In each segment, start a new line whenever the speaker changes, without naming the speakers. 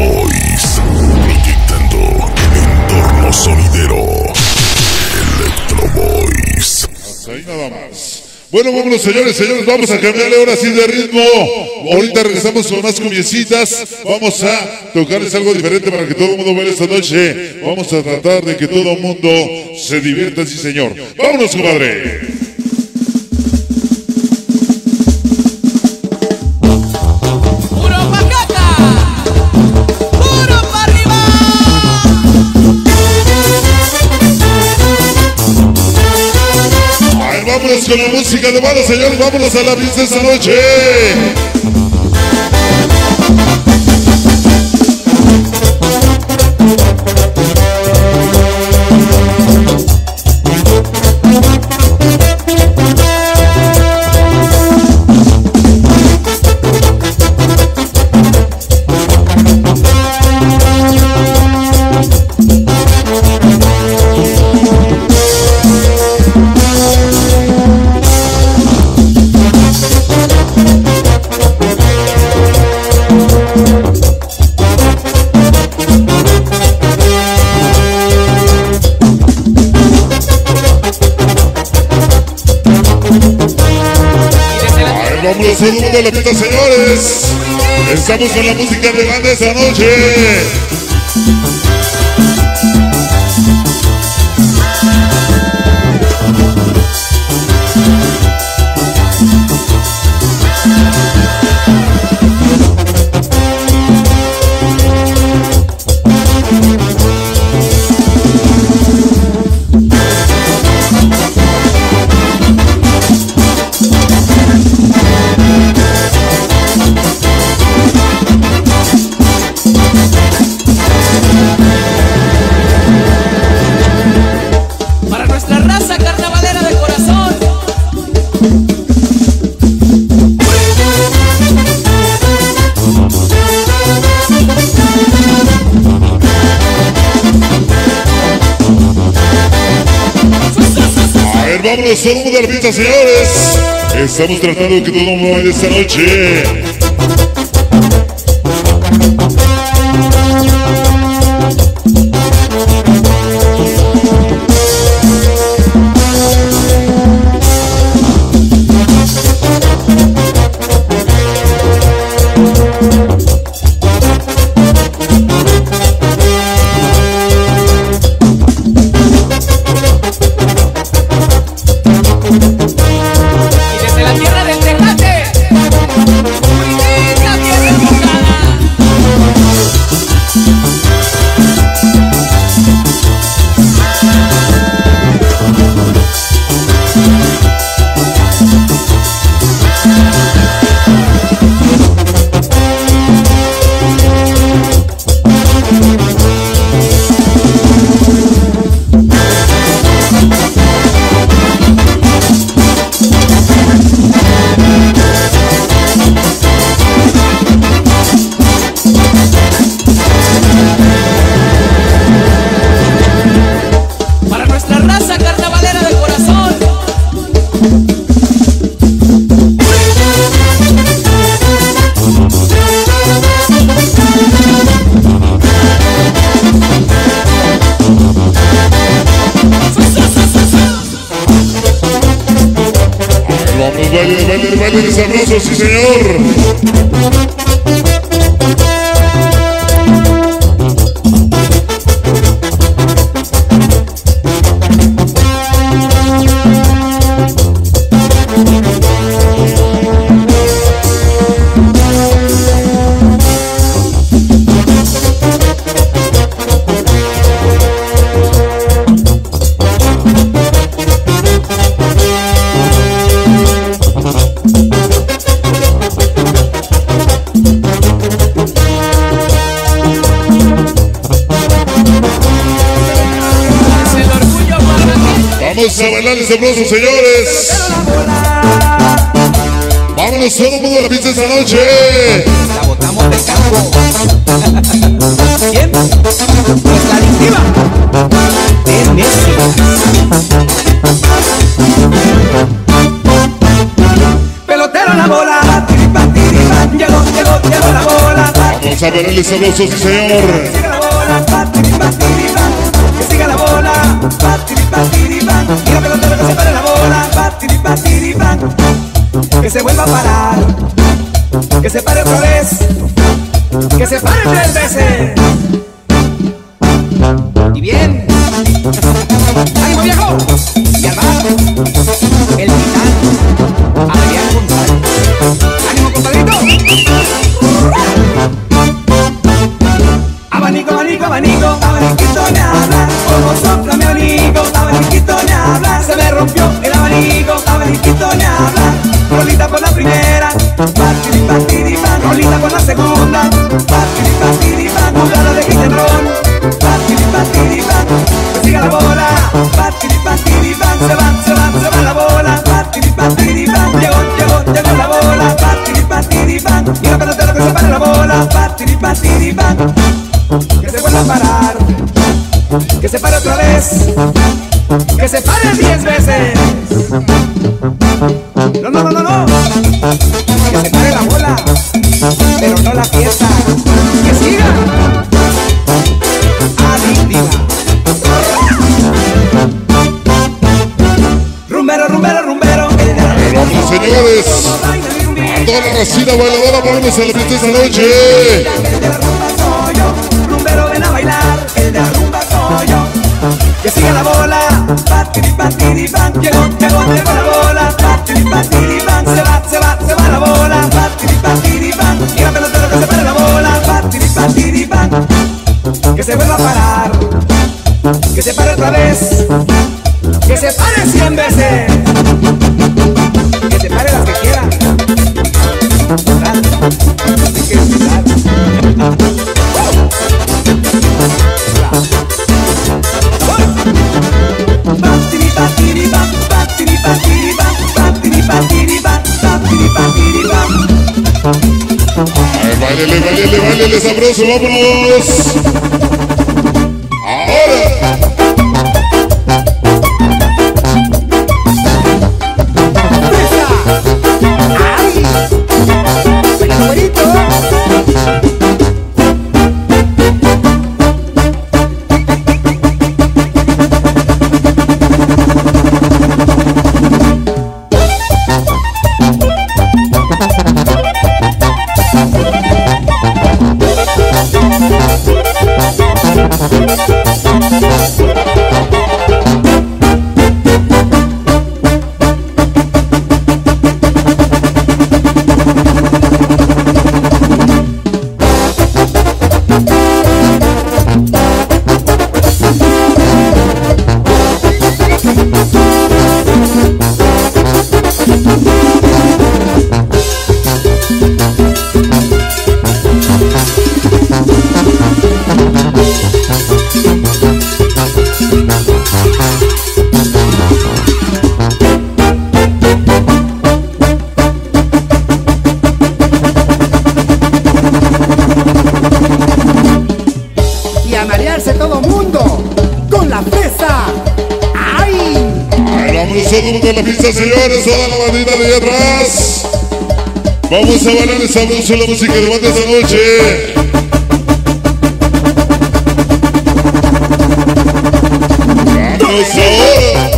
Boys, proyectando el entorno sonidero. Electro Boys.
Hasta ahí nada más. Bueno, vámonos señores, vamos a cambiarle ahora sí de ritmo. Ahorita regresamos con más cumbiecitas. Vamos a tocarles algo diferente para que todo el mundo vea esta noche. Vamos a tratar de que todo el mundo se divierta, sí señor. Vámonos, compadre. Vámonos con la música de banda, señores. Vámonos a la vista esta noche. Vámonos todo el mundo a la pista, señores. Estamos con la música de banda esta noche. Vámonos todo el mundo a la pista, señores. Estamos tratando de que todo el mundo vaya esta noche. Baile sabroso, sí señor. Vamos a bailar el sabroso, señores. Vámonos todo el mundo a la pista esta noche.
La botamos del campo. ¿Quién? Nuestra adictiva. Es Messi. Pelotero la bola, tiripa, tiripa. Llegó la bola.
a bailarle sabroso, sí señor.
Que siga la bola, patiripan. Que siga la bola, patiripan. Y la pelotera que se pare la bola, patiripan. Que se vuelva a parar. Que se pare otra vez. Que se pare 3 veces. Y bien. ¡Ánimo, viejo! Y al mar, el titán, Adrián González. ¡Ánimo, compadrito! Abanico, abanico, abanico, abaniquito me habla. Como sopla mi abanico, abaniquito me habla. Se me rompió el abanico, abaniquito me habla. Rolita por la primera, patiripan. Rolita por la segunda, patiripan. Jugada de guitarrón, patiripan. Que siga la bola, patiripan. Se va la bola, patiripan. Llegó la bola, patiripan. Y la pelotera que se pare la bola, patiripan. Que se vuelva a parar. Que se pare otra vez. Que se pare 10 veces. No. Que se pare la bola, pero no la fiesta. Que siga. Adictiva. Rumbero.
Vamos, señores. A toda la racina bailadora, vámonos a la fiesta esta noche.
El de la rumba soy yo. Rumbero, ven a bailar. El de la rumba soy yo. Que siga la bola, patiripan. Llegó la bola, patiripan. Se va la bola, patiripan. Y la pelotera que se pare la bola, patiripan. Que se vuelva a parar. Que se pare otra vez. Que se pare 100 veces. Que se pare las que quiera. Hay que disfrutar.
Báilele sabroso, vámonos. Ahora. De la pista, señores, toda la bandita de allá atrás. Vamos a bailar esa sabroso la música de banda esta noche. Vamos ahora.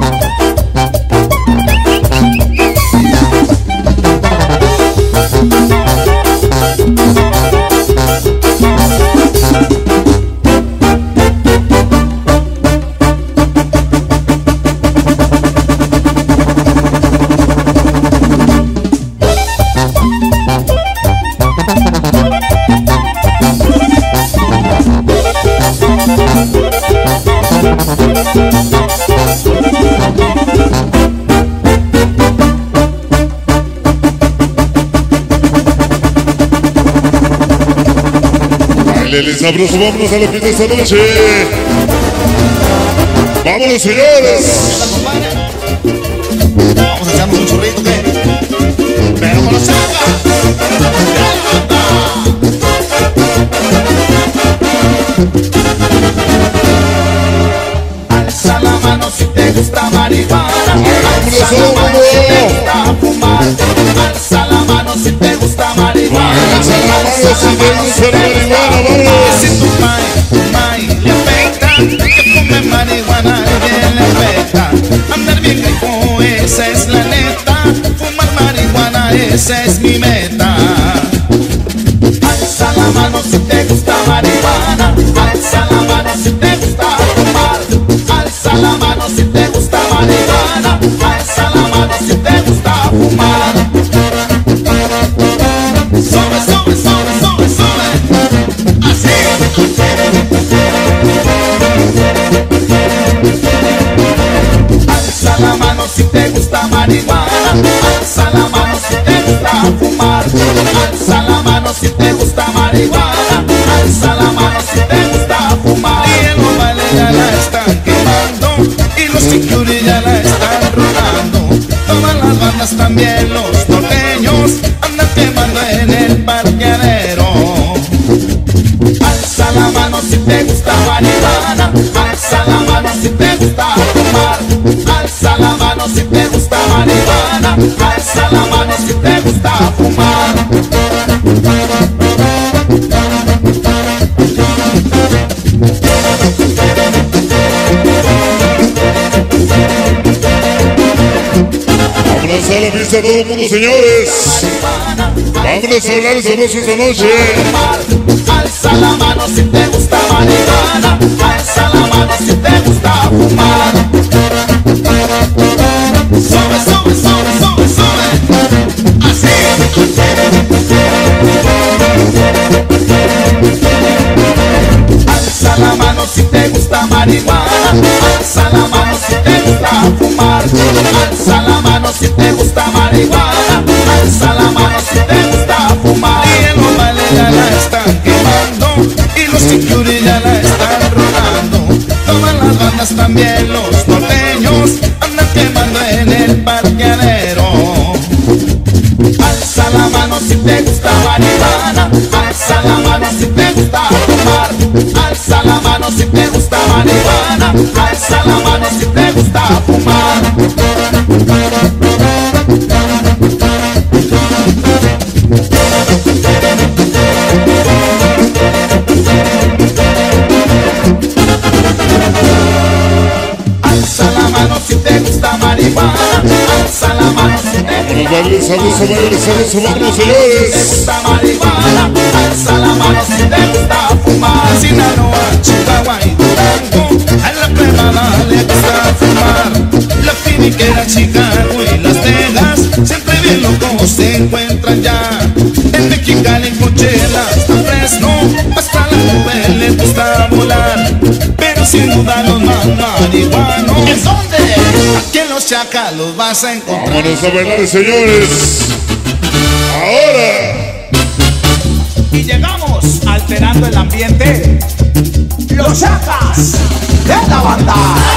Bailele sabroso, vámonos a la fiesta esta noche. Vámonos, señores.
Vamos a echarnos un churrito, ¿qué? Pero con los chapas. Alza la mano si te gusta marihuana. Alza la mano si te gusta fumar. Alza la mano si te gusta marihuana.
vámonos, si te gusta la marihuana, vámonos.
Si tu mai le afecta, que fume marihuana bien le afecta. Andar bien caipo, esa es la neta. Fumar marihuana, esa es mi meta. Alza la mano si te gusta marihuana. Alza la mano si te gusta fumar. Alza la mano si te gusta marihuana. Alza la mano si te gusta fumar. Sube, sube, sube, sube, sube. Así. Alza la mano si te gusta marihuana. Alza la mano si te gusta fumar. Alza la mano si te gusta marihuana. Alza la mano si te gusta fumar. Y el mobile ya la están quemando y los security ya la están rodando. Todas las bandas también los norteños andan quemando en el parqueadero. Alza la mano si te gusta marihuana. Alza la mano si te gusta fumar. Alza la mano si te gusta marihuana. Alza la mano si te gusta fumar.
Vámonos a la fiesta todo el mundo, señores. Vámonos a hablar sabroso esta noche.
Alza la mano si te gusta marihuana. Alza la mano si te gusta fumar. Sube, sube, sube, sube, sube. Así. Alza la mano si te gusta marihuana. Alza la mano si te gusta fumar. Alza la mano si te gusta marihuana. Alza la mano si te gusta fumar. Y el mobile ya la están quemando y los security ya la están rodando. Todas las bandas también los norteños andan quemando en el parqueadero. Alza la mano si te gusta marihuana. Alza la mano si te gusta fumar. Alza la mano si te gusta marihuana. Alza la mano si te gusta fumar. Alza la mano si te gusta marihuana. Alza la mano si te gusta
Vámonos, sabroso, sabroso, vámonos,
te
señores.
gusta marihuana. Alza la mano si te gusta fumar. Sinaloa, Chihuahua y Durango, a la privada le gusta fumar. La finiquera, Chicago y Las Vegas, siempre bien locos se encuentran ya. En Mexicali, Coachella, hasta Fresno, hasta la nube le gusta volar. Pero sin duda los más marihuanos, ¿en dónde? Aquí en los Chacalos vas a encontrar.
Vámonos a bailar, señores. Ahora.
Y llegamos alterando el ambiente. Los Chacas de la banda.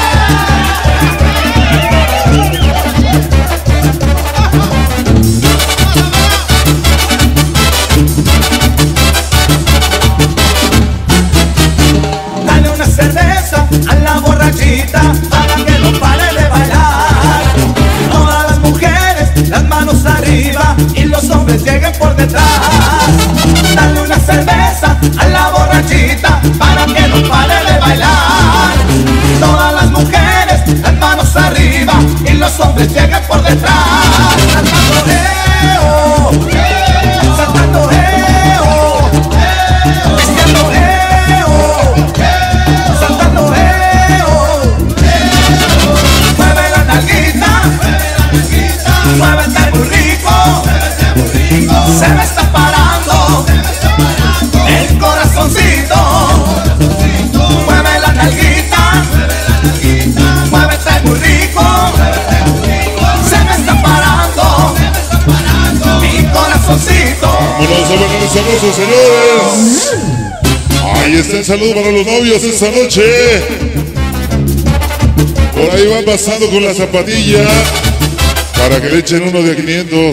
Dale una cerveza a la borrachita para que no pare de bailar. Todas las mujeres, las manos arriba y los hombres lleguen por detrás. Dale una cerveza a la borrachita para que no pare de bailar. Todas las mujeres, las manos arriba y los hombres lleguen por detrás. Saltando eo, saltando eo, pisteando eo, saltando eo. Mueve la nalguita, muévete muy rico. Se me está parando el corazoncito. Mueve la nalguita, muévete muy rico. Se me está parando mi corazoncito.
Vámonos a bailar sabroso, señores. Ahí está el saludo para los novios esta noche. Por ahí van pasando con la zapatilla para que le echen uno de 500.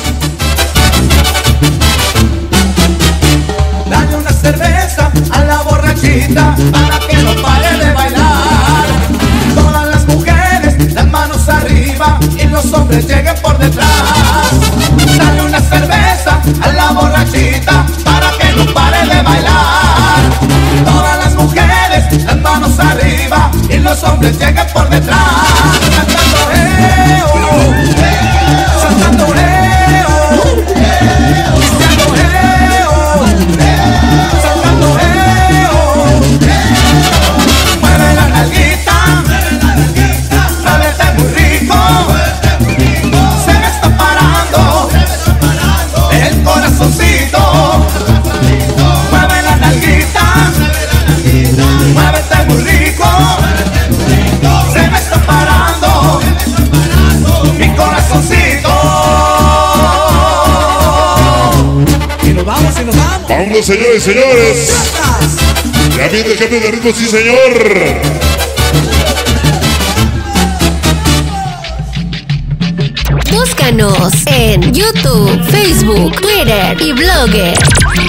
Dale una cerveza a la borrachita para que no pare de bailar. Todas las mujeres, las manos arriba y los hombres lleguen por detrás. Dale una cerveza a la borrachita para los hombres lleguen por detrás. Cantando saltando pisteando saltando mueve la nalguita, muévete muy rico, se me está parando el corazoncito. Mueve la nalguita, muévete muy rico, se me está parando mi corazoncito. Y nos vamos.
Vámonos, señores, señores. Ya viene el cambio de ritmo, sí, señor.
Búscanos en YouTube, Facebook, Twitter y Blogger.